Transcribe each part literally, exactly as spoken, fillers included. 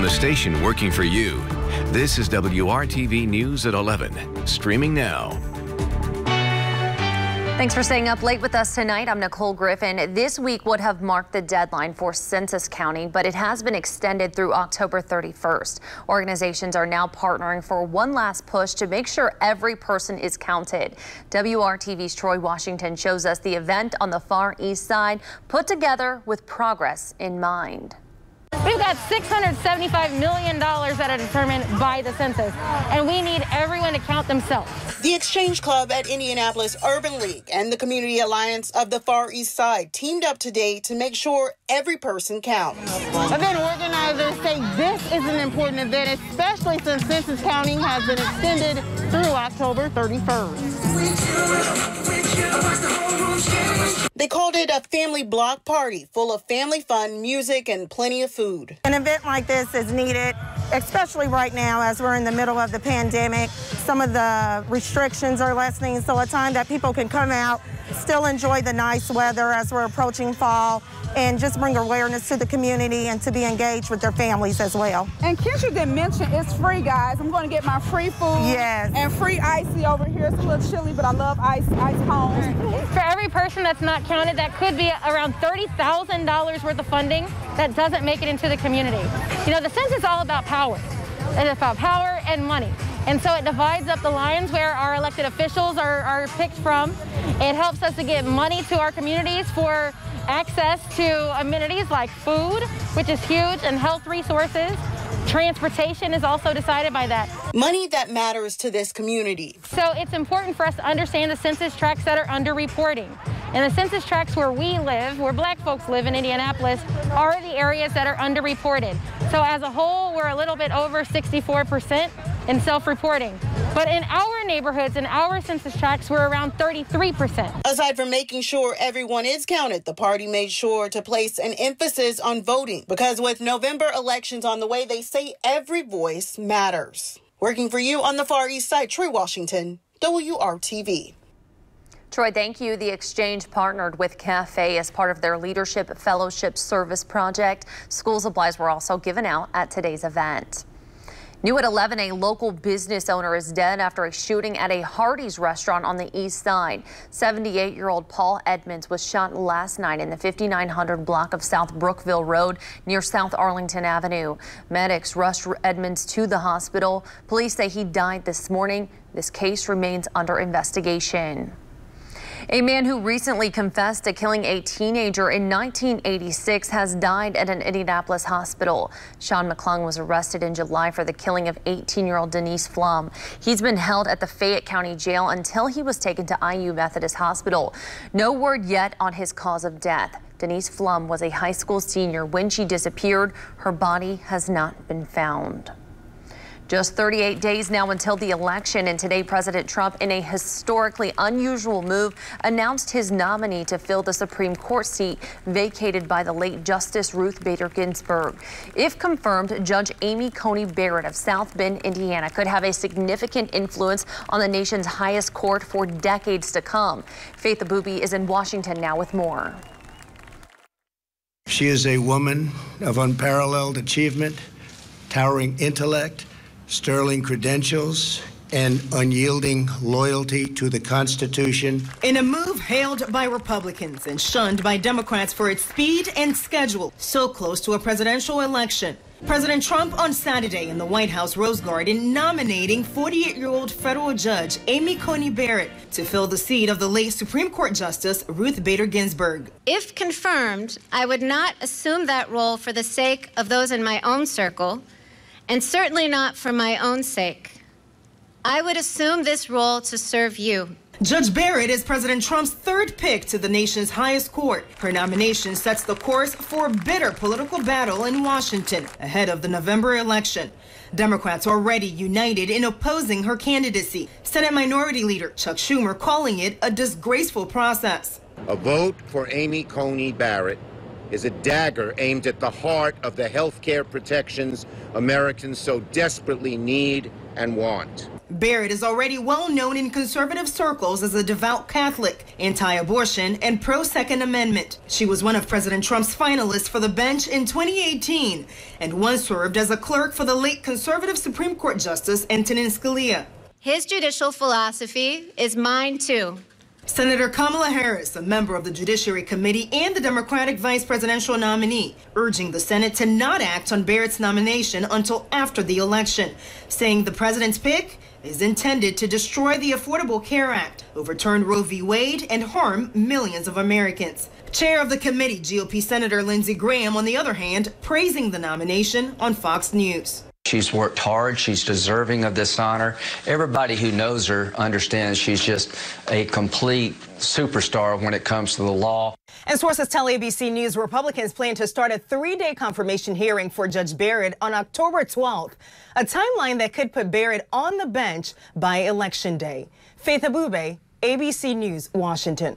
From the station working for you, this is W R T V News at eleven, streaming now. Thanks for staying up late with us tonight. I'm Nicole Griffin. This week would have marked the deadline for census counting, but it has been extended through October thirty-first. Organizations are now partnering for one last push to make sure every person is counted. W R T V's Troy Washington shows us the event on the Far East Side put together with progress in mind. We've got six hundred seventy-five million dollars that are determined by the census, and we need everyone to count themselves. The Exchange Club at Indianapolis Urban League and the Community Alliance of the Far East Side teamed up today to make sure every person counts. Event organizers say this is an important event, especially since census counting has been extended through October thirty-first. They called it a family block party full of family fun, music, and plenty of food. An event like this is needed, especially right now as we're in the middle of the pandemic. Some of the restrictions are lessening, so a time that people can come out, still enjoy the nice weather as we're approaching fall, and just bring awareness to the community and to be engaged with their families as well. And Keisha didn't mention it's free, guys. I'm going to get my free food. Yes. And free icy over here. It's a little chilly, but I love ice, ice cones. For every person that's not counted, that could be around thirty thousand dollars worth of funding that doesn't make it into the community. You know, the census is all about power. It's about power and money. And so it divides up the lines where our elected officials are, are picked from. It helps us to get money to our communities for access to amenities like food, which is huge, and health resources. Transportation is also decided by that. Money that matters to this community. So it's important for us to understand the census tracts that are underreporting. And the census tracts where we live, where black folks live in Indianapolis, are the areas that are underreported. So as a whole, we're a little bit over sixty-four percent in self-reporting. But in our neighborhoods, in our census tracts, we're around thirty-three percent. Aside from making sure everyone is counted, the party made sure to place an emphasis on voting, because with November elections on the way, they say every voice matters. Working for you on the Far East Side, Troy Washington, W R T V. Troy, thank you. The Exchange partnered with Cafe as part of their Leadership Fellowship Service project. School supplies were also given out at today's event. New at eleven, a local business owner is dead after a shooting at a Hardee's restaurant on the east side. seventy-eight-year-old Paul Edmonds was shot last night in the fifty-nine hundred block of South Brookville Road near South Arlington Avenue. Medics rushed Edmonds to the hospital. Police say he died this morning. This case remains under investigation. A man who recently confessed to killing a teenager in nineteen eighty-six has died at an Indianapolis hospital. Sean McClung was arrested in July for the killing of eighteen-year-old Denise Flum. He's been held at the Fayette County Jail until he was taken to I U Methodist Hospital. No word yet on his cause of death. Denise Flum was a high school senior when she disappeared. Her body has not been found. Just thirty-eight days now until the election, and today President Trump, in a historically unusual move, announced his nominee to fill the Supreme Court seat vacated by the late Justice Ruth Bader Ginsburg. If confirmed, Judge Amy Coney Barrett of South Bend, Indiana, could have a significant influence on the nation's highest court for decades to come. Faith Aboobi is in Washington now with more. She is a woman of unparalleled achievement, towering intellect, sterling credentials, and unyielding loyalty to the Constitution. In a move hailed by Republicans and shunned by Democrats for its speed and schedule, so close to a presidential election, President Trump on Saturday in the White House Rose Garden nominating forty-eight-year-old federal judge Amy Coney Barrett to fill the seat of the late Supreme Court Justice Ruth Bader Ginsburg. If confirmed, I would not assume that role for the sake of those in my own circle, and certainly not for my own sake. I would assume this role to serve you. Judge Barrett is President Trump's third pick to the nation's highest court. Her nomination sets the course for a bitter political battle in Washington ahead of the November election. Democrats are already united in opposing her candidacy. Senate Minority Leader Chuck Schumer calling it a disgraceful process. A vote for Amy Coney Barrett is a dagger aimed at the heart of the health care protections Americans so desperately need and want. Barrett is already well known in conservative circles as a devout Catholic, anti-abortion, and pro-Second Amendment. She was one of President Trump's finalists for the bench in twenty eighteen and once served as a clerk for the late conservative Supreme Court Justice Antonin Scalia. His judicial philosophy is mine, too. Senator Kamala Harris, a member of the Judiciary Committee and the Democratic vice presidential nominee, urging the Senate to not act on Barrett's nomination until after the election, saying the president's pick is intended to destroy the Affordable Care Act, overturn Roe v. Wade, and harm millions of Americans. Chair of the committee, G O P Senator Lindsey Graham, on the other hand, praising the nomination on Fox News. She's worked hard. She's deserving of this honor. Everybody who knows her understands she's just a complete superstar when it comes to the law. And sources tell A B C News Republicans plan to start a three-day confirmation hearing for Judge Barrett on October twelfth, a timeline that could put Barrett on the bench by Election Day. Faith Abube, A B C News, Washington.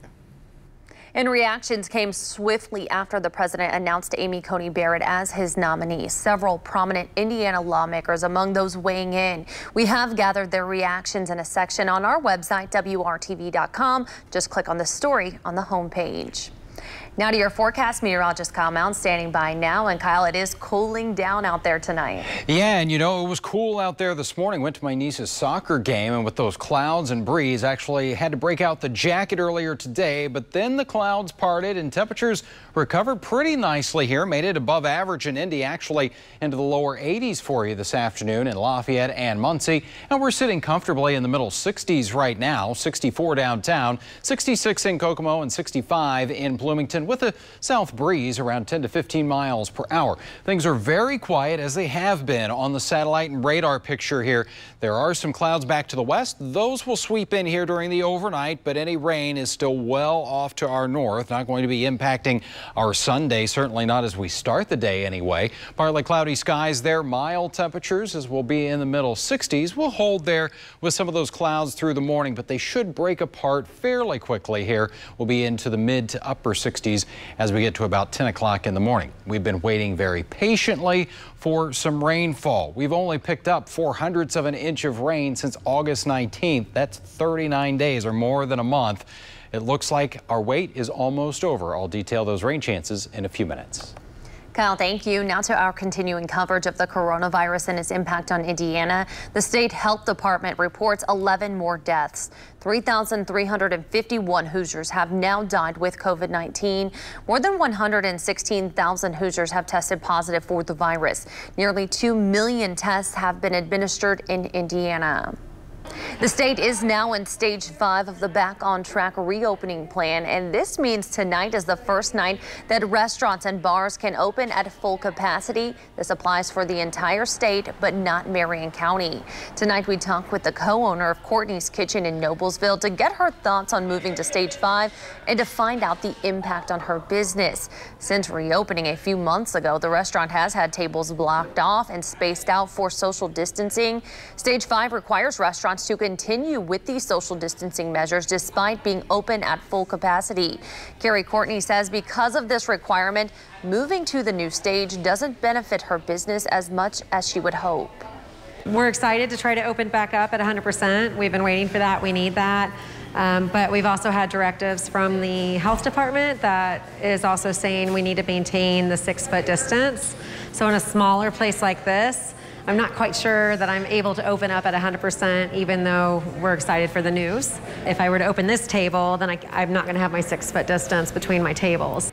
And reactions came swiftly after the president announced Amy Coney Barrett as his nominee. Several prominent Indiana lawmakers among those weighing in. We have gathered their reactions in a section on our website, W R T V dot com. Just click on the story on the homepage. Now to your forecast, meteorologist Kyle Mound standing by now. And Kyle, it is cooling down out there tonight. Yeah, and you know, it was cool out there this morning. Went to my niece's soccer game, and with those clouds and breeze, actually had to break out the jacket earlier today, but then the clouds parted and temperatures recovered pretty nicely here. Made it above average in Indy, actually into the lower eighties for you this afternoon in Lafayette and Muncie. And we're sitting comfortably in the middle sixties right now, sixty-four downtown, sixty-six in Kokomo, and sixty-five in Bloomington, with a south breeze around ten to fifteen miles per hour. Things are very quiet, as they have been on the satellite and radar picture here. There are some clouds back to the west. Those will sweep in here during the overnight, but any rain is still well off to our north. Not going to be impacting our Sunday, certainly not as we start the day anyway. Partly cloudy skies there, mild temperatures as we'll be in the middle sixties. We'll hold there with some of those clouds through the morning, but they should break apart fairly quickly here. We'll be into the mid to upper sixties as we get to about ten o'clock in the morning. We've been waiting very patiently for some rainfall. We've only picked up four hundredths of an inch of rain since August nineteenth. That's thirty-nine days, or more than a month. It looks like our wait is almost over. I'll detail those rain chances in a few minutes. Kyle, thank you. Now to our continuing coverage of the coronavirus and its impact on Indiana. The state health department reports eleven more deaths. three thousand three hundred fifty-one Hoosiers have now died with COVID nineteen. More than one hundred sixteen thousand Hoosiers have tested positive for the virus. Nearly two million tests have been administered in Indiana. The state is now in stage five of the Back on Track reopening plan, and this means tonight is the first night that restaurants and bars can open at full capacity. This applies for the entire state, but not Marion County. Tonight we talk with the co-owner of Courtney's Kitchen in Noblesville to get her thoughts on moving to stage five and to find out the impact on her business. Since reopening a few months ago, the restaurant has had tables blocked off and spaced out for social distancing. Stage five requires restaurants to continue with these social distancing measures despite being open at full capacity. Carrie Courtney says because of this requirement, moving to the new stage doesn't benefit her business as much as she would hope. We're excited to try to open back up at one hundred percent. We've been waiting for that. We need that. Um, but we've also had directives from the health department that is also saying we need to maintain the six foot distance. So in a smaller place like this, I'm not quite sure that I'm able to open up at one hundred percent, even though we're excited for the news. If I were to open this table, then I, I'm not going to have my six foot distance between my tables.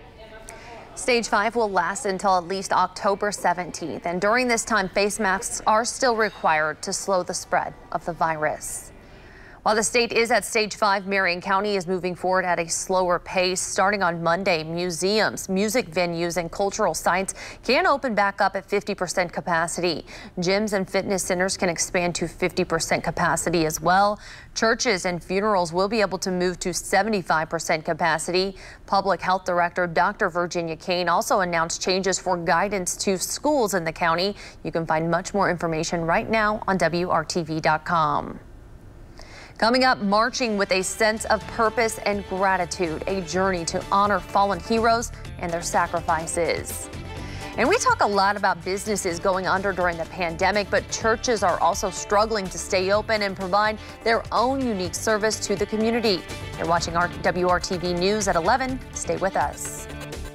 Stage five will last until at least October seventeenth, and during this time, face masks are still required to slow the spread of the virus. While the state is at stage five, Marion County is moving forward at a slower pace. Starting on Monday, museums, music venues, and cultural sites can open back up at fifty percent capacity. Gyms and fitness centers can expand to fifty percent capacity as well. Churches and funerals will be able to move to seventy-five percent capacity. Public Health Director Doctor Virginia Kane also announced changes for guidance to schools in the county. You can find much more information right now on W R T V dot com. Coming up, marching with a sense of purpose and gratitude, a journey to honor fallen heroes and their sacrifices. And we talk a lot about businesses going under during the pandemic, but churches are also struggling to stay open and provide their own unique service to the community. You're watching our W R T V News at eleven. Stay with us.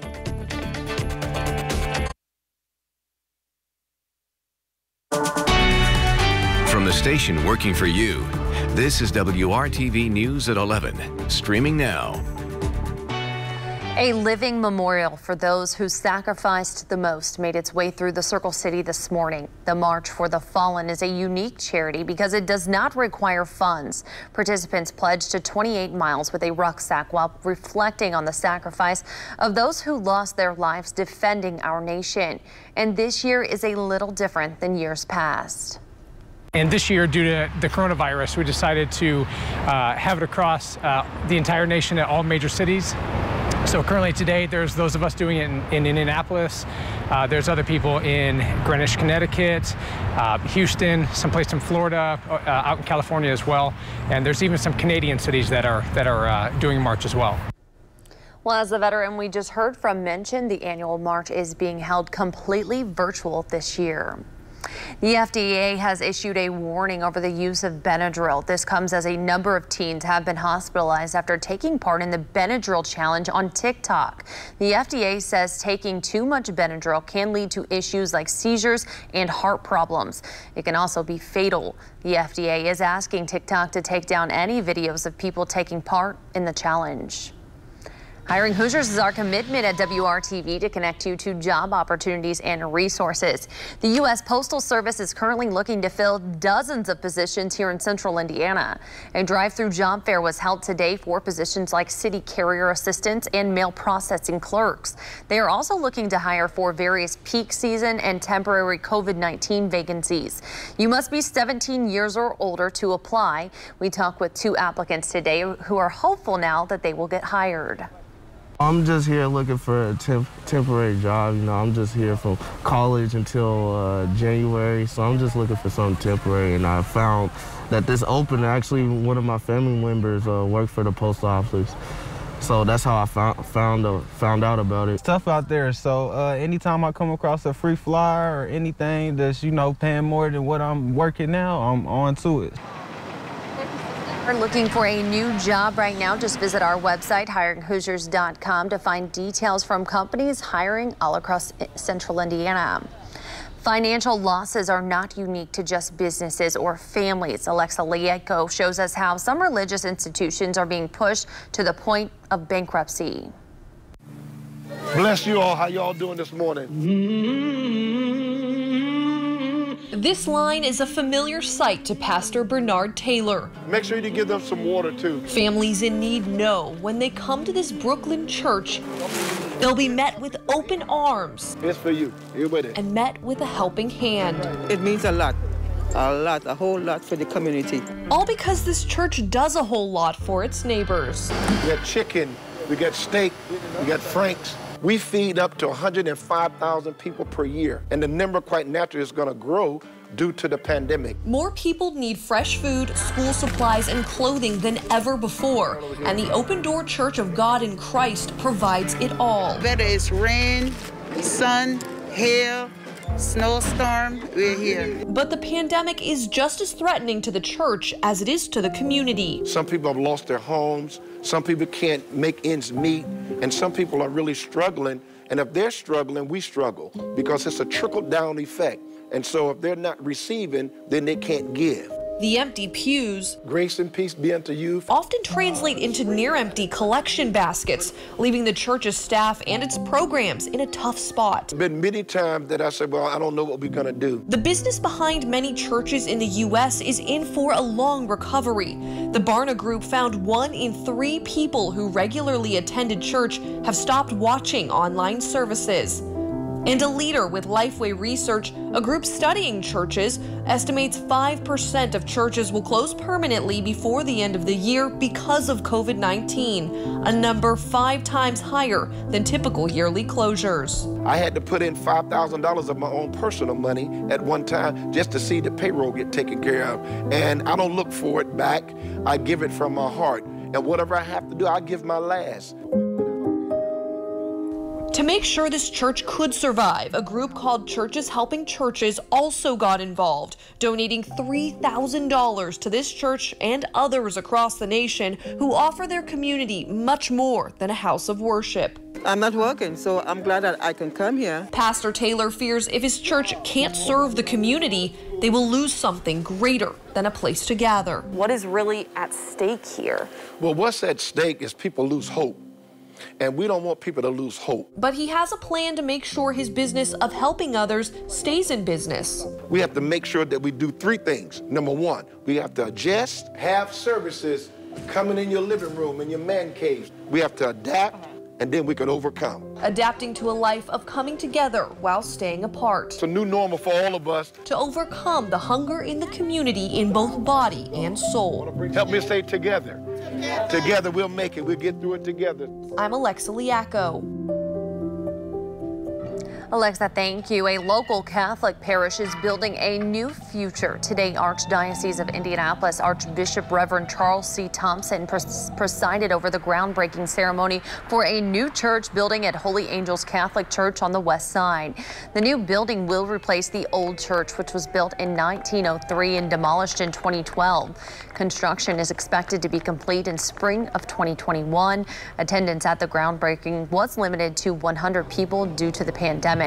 From the station working for you, this is W R T V News at eleven, streaming now. A living memorial for those who sacrificed the most made its way through the Circle City this morning. The March for the Fallen is a unique charity because it does not require funds. Participants pledged to twenty-eight miles with a rucksack while reflecting on the sacrifice of those who lost their lives defending our nation. And this year is a little different than years past. And this year, due to the coronavirus, we decided to uh, have it across uh, the entire nation at all major cities. So currently today, there's those of us doing it in, in Indianapolis. Uh, there's other people in Greenwich, Connecticut, uh, Houston, someplace in Florida, uh, out in California as well. And there's even some Canadian cities that are, that are uh, doing a march as well. Well, as the veteran we just heard from mentioned, the annual march is being held completely virtual this year. The F D A has issued a warning over the use of Benadryl. This comes as a number of teens have been hospitalized after taking part in the Benadryl challenge on TikTok. The F D A says taking too much Benadryl can lead to issues like seizures and heart problems. It can also be fatal. The F D A is asking TikTok to take down any videos of people taking part in the challenge. Hiring Hoosiers is our commitment at W R T V to connect you to job opportunities and resources. The U S Postal Service is currently looking to fill dozens of positions here in central Indiana. A drive-through job fair was held today for positions like city carrier assistants and mail processing clerks. They are also looking to hire for various peak season and temporary COVID nineteen vacancies. You must be seventeen years or older to apply. We talked with two applicants today who are hopeful now that they will get hired. I'm just here looking for a temp temporary job. You know, I'm just here from college until uh, January, so I'm just looking for something temporary. And I found that this opened. Actually, one of my family members uh, worked for the post office, so that's how I found found uh, found out about it. It's tough out there, so uh, anytime I come across a free flyer or anything that's, you know, paying more than what I'm working now, I'm on to it. We're looking for a new job right now. Just visit our website, hiring hoosiers dot com, to find details from companies hiring all across central Indiana. Financial losses are not unique to just businesses or families. Alexa Lieko shows us how some religious institutions are being pushed to the point of bankruptcy. Bless you all. How y'all doing this morning? This line is a familiar sight to Pastor Bernard Taylor. Make sure you give them some water, too. Families in need know when they come to this Brooklyn church, they'll be met with open arms. It's for you. You're with it. And met with a helping hand. It means a lot. A lot, a whole lot for the community. All because this church does a whole lot for its neighbors. We got chicken, we got steak, we got Franks. We feed up to one hundred five thousand people per year, and the number quite naturally is going to grow due to the pandemic. More people need fresh food, school supplies, and clothing than ever before, and the Open Door Church of God in Christ provides it all. Whether it's rain, sun, hail, snowstorm, we're here. But the pandemic is just as threatening to the church as it is to the community. Some people have lost their homes, some people can't make ends meet, and some people are really struggling. And if they're struggling, we struggle because it's a trickle-down effect. And so if they're not receiving, then they can't give. The empty pews, grace and peace be unto you, often translate into near-empty collection baskets, leaving the church's staff and its programs in a tough spot. There's been many times that I said, well, I don't know what we're gonna do. The business behind many churches in the U S is in for a long recovery. The Barna Group found one in three people who regularly attended church have stopped watching online services. And a leader with Lifeway Research, a group studying churches, estimates five percent of churches will close permanently before the end of the year because of COVID nineteen, a number five times higher than typical yearly closures. I had to put in five thousand dollars of my own personal money at one time just to see the payroll get taken care of. And I don't look for it back. I give it from my heart. And whatever I have to do, I give my last. To make sure this church could survive, a group called Churches Helping Churches also got involved, donating three thousand dollars to this church and others across the nation who offer their community much more than a house of worship. I'm not working, so I'm glad that I can come here. Pastor Taylor fears if his church can't serve the community, they will lose something greater than a place to gather. What is really at stake here? Well, what's at stake is people lose hope. And we don't want people to lose hope. But he has a plan to make sure his business of helping others stays in business. We have to make sure that we do three things. Number one, we have to adjust, have services coming in your living room, in your man caves. We have to adapt, and then we can overcome. Adapting to a life of coming together while staying apart. It's a new normal for all of us. To overcome the hunger in the community in both body and soul. Help me stay together. Together we'll make it. We'll get through it together. I'm Alexa Liacco. Alexa, thank you. A local Catholic parish is building a new future. Today, Archdiocese of Indianapolis Archbishop Reverend Charles C. Thompson pres presided over the groundbreaking ceremony for a new church building at Holy Angels Catholic Church on the west side. The new building will replace the old church, which was built in nineteen oh three and demolished in twenty twelve. Construction is expected to be complete in spring of twenty twenty-one. Attendance at the groundbreaking was limited to one hundred people due to the pandemic.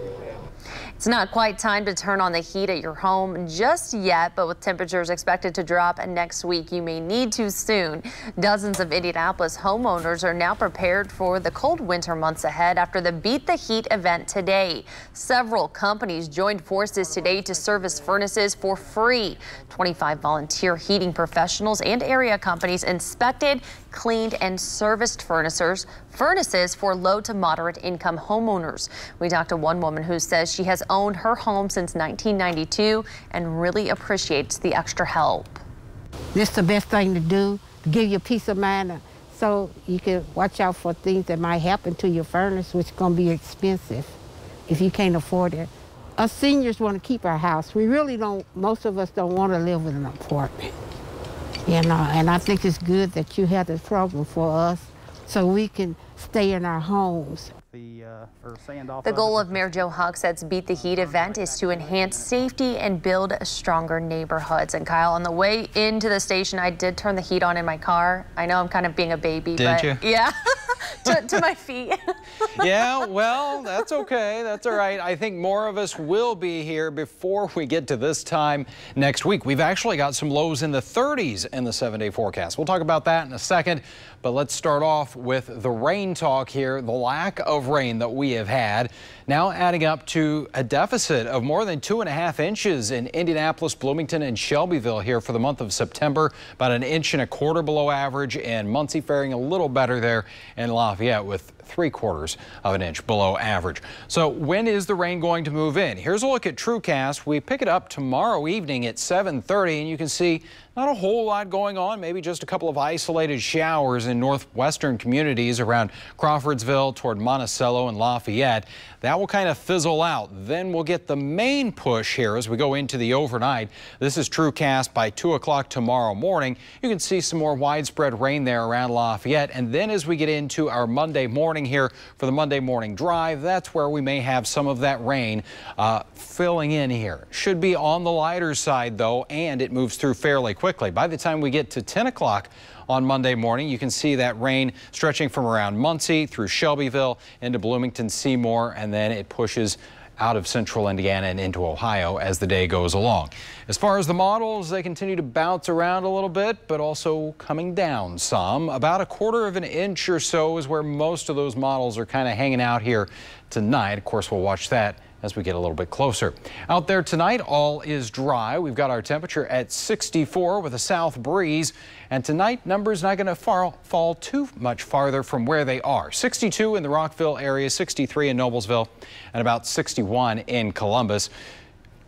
It's not quite time to turn on the heat at your home just yet, but with temperatures expected to drop next week, you may need to soon. Dozens of Indianapolis homeowners are now prepared for the cold winter months ahead after the Beat the Heat event today. Several companies joined forces today to service furnaces for free. twenty-five volunteer heating professionals and area companies inspected, cleaned, and serviced furnaces, furnaces for low to moderate income homeowners. We talked to one woman who says she has owned her home since nineteen ninety-two and really appreciates the extra help. This is the best thing to do, to give you peace of mind so you can watch out for things that might happen to your furnace, which is going to be expensive if you can't afford it. Us seniors want to keep our house. We really don't, most of us don't want to live in an apartment. You know, and I think it's good that you have this program for us so we can stay in our homes. The, uh, or sand off The of goal it. of Mayor Joe Hochsted's Beat the Heat event is to enhance safety and build stronger neighborhoods. And Kyle, on the way into the station, I did turn the heat on in my car. I know I'm kind of being a baby, Did but you? yeah, to, to my feet. Yeah, well, that's okay. That's all right. I think more of us will be here before we get to this time next week. We've actually got some lows in the thirties in the seven-day forecast. We'll talk about that in a second, but let's start off with the rain talk here. The lack of rain that we have had now adding up to a deficit of more than two and a half inches in Indianapolis, Bloomington, and Shelbyville here for the month of September. About an inch and a quarter below average, and Muncie faring a little better there in Lafayette with three quarters of an inch below average. So when is the rain going to move in? Here's a look at TrueCast. We pick it up tomorrow evening at seven thirty, and you can see not a whole lot going on, maybe just a couple of isolated showers in northwestern communities around Crawfordsville toward Monticello and Lafayette. That will kind of fizzle out. Then we'll get the main push here as we go into the overnight. This is TrueCast by two o'clock tomorrow morning. You can see some more widespread rain there around Lafayette. And then as we get into our Monday morning here for the Monday morning drive, that's where we may have some of that rain uh, filling in here. Should be on the lighter side, though, and it moves through fairly quickly. By the time we get to ten o'clock on Monday morning, you can see that rain stretching from around Muncie through Shelbyville into Bloomington, Seymour, and then it pushes out of central Indiana and into Ohio as the day goes along. As far as the models, they continue to bounce around a little bit, but also coming down some. About a quarter of an inch or so is where most of those models are kind of hanging out here tonight. Of course, we'll watch that as we get a little bit closer. Out there tonight, all is dry. We've got our temperature at sixty-four with a south breeze. And tonight, numbers not going to fall, fall too much farther from where they are. sixty-two in the Rockville area, sixty-three in Noblesville, and about sixty-one in Columbus.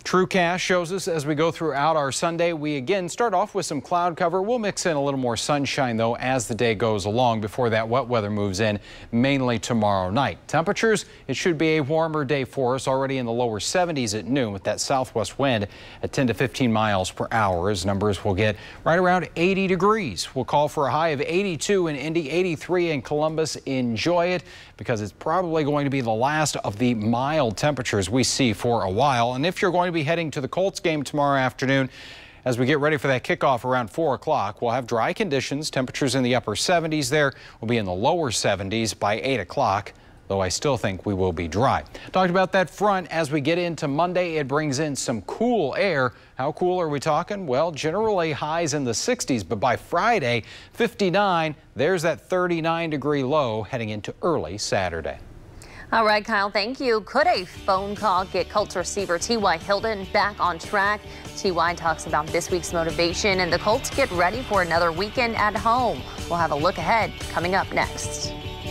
TrueCast shows us as we go throughout our Sunday. We again start off with some cloud cover. We'll mix in a little more sunshine, though, as the day goes along before that wet weather moves in, mainly tomorrow night. Temperatures, it should be a warmer day for us, already in the lower seventies at noon with that southwest wind at ten to fifteen miles per hour. As numbers will get right around eighty degrees. We'll call for a high of eighty-two in Indy, eighty-three in Columbus. Enjoy it because it's probably going to be the last of the mild temperatures we see for a while. And if you're going to be heading to the Colts game tomorrow afternoon, as we get ready for that kickoff around four o'clock, we'll have dry conditions. Temperatures in the upper seventies there. Will be in the lower seventies by eight o'clock, though I still think we will be dry. Talked about that front as we get into Monday. It brings in some cool air. How cool are we talking? Well, generally highs in the sixties, but by Friday, fifty-nine. There's that thirty-nine degree low heading into early Saturday. All right, Kyle, thank you. Could a phone call get Colts receiver T Y Hilton back on track? T Y talks about this week's motivation, and the Colts get ready for another weekend at home. We'll have a look ahead coming up next.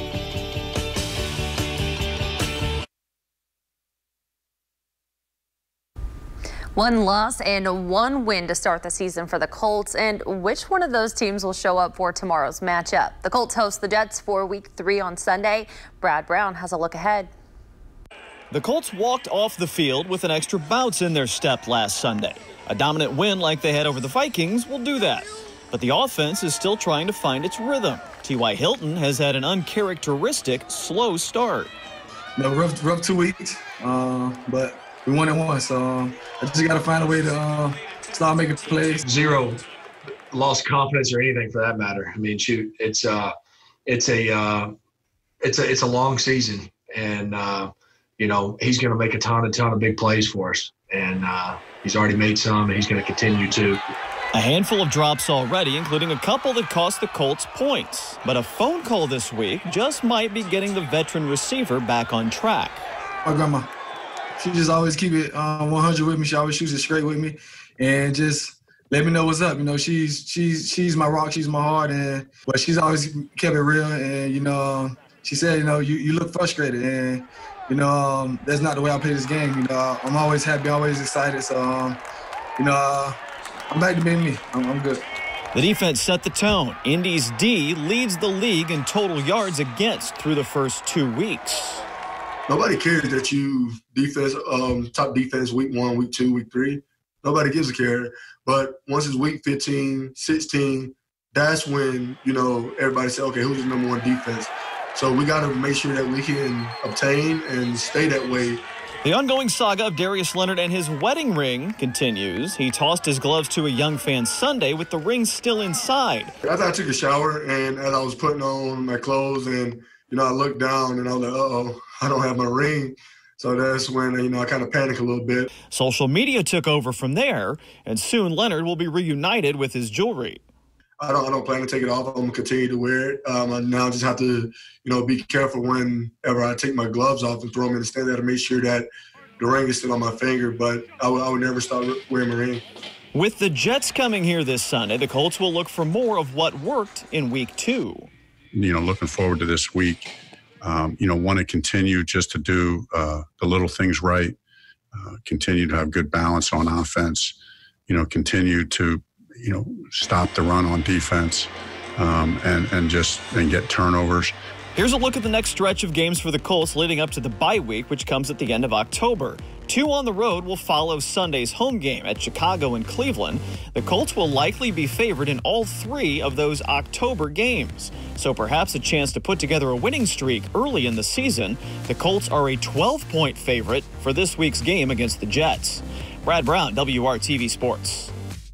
One loss and one win to start the season for the Colts. And which one of those teams will show up for tomorrow's matchup? The Colts host the Jets for week three on Sunday. Brad Brown has a look ahead. The Colts walked off the field with an extra bounce in their step last Sunday. A dominant win like they had over the Vikings will do that. But the offense is still trying to find its rhythm. T Y Hilton has had an uncharacteristic slow start. No, rough, rough two weeks, uh, but we won it once, so um, I just got to find a way to uh, start making plays. Zero lost confidence or anything for that matter. I mean, shoot, it's uh, it's a uh, it's a it's a long season, and uh, you know he's going to make a ton, a ton of big plays for us, and uh, he's already made some, and he's going to continue to. A handful of drops already, including a couple that cost the Colts points. But a phone call this week just might be getting the veteran receiver back on track. My grandma. She just always keep it um, one hundred with me. She always shoots it straight with me, and just let me know what's up. You know, she's she's she's my rock, she's my heart, and but she's always kept it real. And you know, she said, you know, you, you look frustrated, and you know, um, that's not the way I play this game. You know, I'm always happy, always excited. So, um, you know, uh, I'm back to being me. I'm, I'm good. The defense set the tone. Indy's D leads the league in total yards against through the first two weeks. Nobody cares that you defense, um, top defense week one, week two, week three. Nobody gives a care. But once it's week fifteen, sixteen, that's when, you know, everybody say, okay, who's the number one defense? So we got to make sure that we can obtain and stay that way. The ongoing saga of Darius Leonard and his wedding ring continues. He tossed his gloves to a young fan Sunday with the ring still inside. I thought I took a shower, and as I was putting on my clothes, and, you know, I looked down, and I was like, uh-oh, I don't have my ring. So that's when, you know, I kind of panicked a little bit. Social media took over from there, and soon Leonard will be reunited with his jewelry. I don't, I don't plan to take it off. I'm going to continue to wear it. Um, I now just have to, you know, be careful whenever I take my gloves off and throw them in the stand there to make sure that the ring is still on my finger. But I, w I would never stop wearing my ring. With the Jets coming here this Sunday, the Colts will look for more of what worked in week two. You know, looking forward to this week. Um, you know, want to continue just to do uh, the little things right, uh, continue to have good balance on offense, you know, continue to, you know, stop the run on defense um, and, and just and get turnovers. Here's a look at the next stretch of games for the Colts leading up to the bye week, which comes at the end of October. Two on the road will follow Sunday's home game at Chicago and Cleveland. The Colts will likely be favored in all three of those October games. So perhaps a chance to put together a winning streak early in the season. The Colts are a twelve-point favorite for this week's game against the Jets. Brad Brown, W R T V Sports.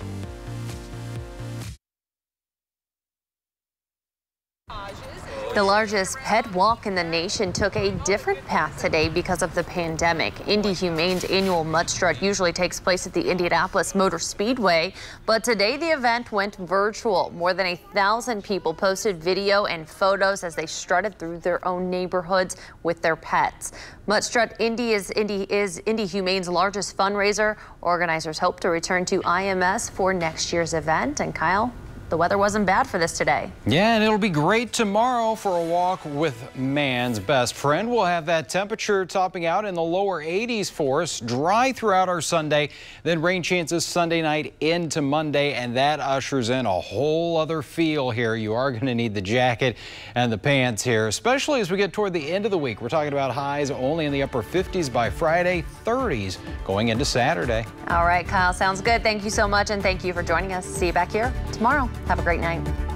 The largest pet walk in the nation took a different path today because of the pandemic. Indy Humane's annual Mud Strut usually takes place at the Indianapolis Motor Speedway, but today the event went virtual. More than a thousand people posted video and photos as they strutted through their own neighborhoods with their pets. Mud Strut Indy is Indy is Indy Humane's largest fundraiser. Organizers hope to return to I M S for next year's event. And Kyle? the weather wasn't bad for this today. Yeah, and it'll be great tomorrow for a walk with man's best friend. We'll have that temperature topping out in the lower eighties for us. Dry throughout our Sunday, then rain chances Sunday night into Monday, and that ushers in a whole other feel here. You are going to need the jacket and the pants here, especially as we get toward the end of the week. We're talking about highs only in the upper fifties by Friday, thirties going into Saturday. All right, Kyle, sounds good. Thank you so much, and thank you for joining us. See you back here tomorrow. Have a great night.